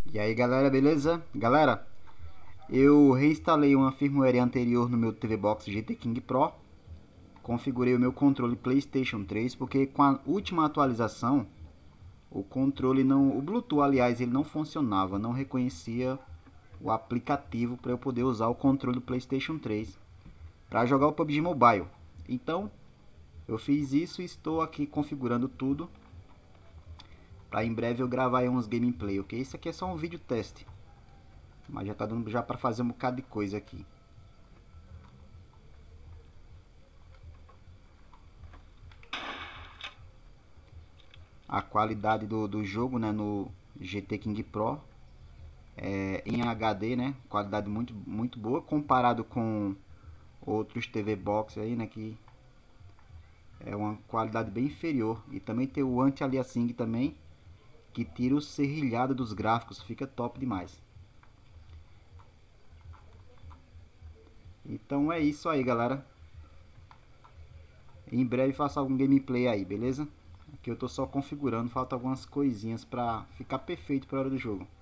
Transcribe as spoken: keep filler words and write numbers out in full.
E aí galera, beleza? Galera, eu reinstalei uma firmware anterior no meu T V Box G T King Pro. Configurei o meu controle PlayStation três, porque com a última atualização o controle não, o Bluetooth aliás, ele não funcionava, não reconhecia o aplicativo para eu poder usar o controle do PlayStation três para jogar o P U B G Mobile. Então eu fiz isso e estou aqui configurando tudo para em breve eu gravar aí uns gameplay, ok? Isso aqui é só um vídeo teste, mas já tá dando já para fazer um bocado de coisa aqui. A qualidade do, do jogo, né, no G T King Pro é em H D, né? Qualidade muito muito boa comparado com outros T V Box aí, né, que é uma qualidade bem inferior. E também tem o anti-aliasing também, que tira o serrilhado dos gráficos, fica top demais. Então é isso aí, galera. Em breve faço algum gameplay aí, beleza? Aqui eu tô só configurando, falta algumas coisinhas pra ficar perfeito pra hora do jogo.